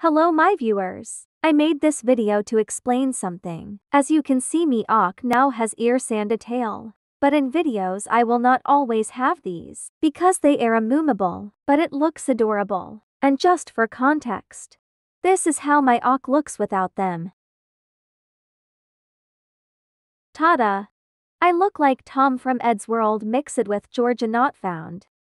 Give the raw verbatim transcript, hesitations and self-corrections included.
Hello my viewers. I made this video to explain something. As you can see, me Awk now has ears and a tail. But in videos I will not always have these, because they are immovable, but it looks adorable. And just for context, this is how my Awk looks without them. Tada! I look like Tom from Ed's World mixed with Georgia Not Found.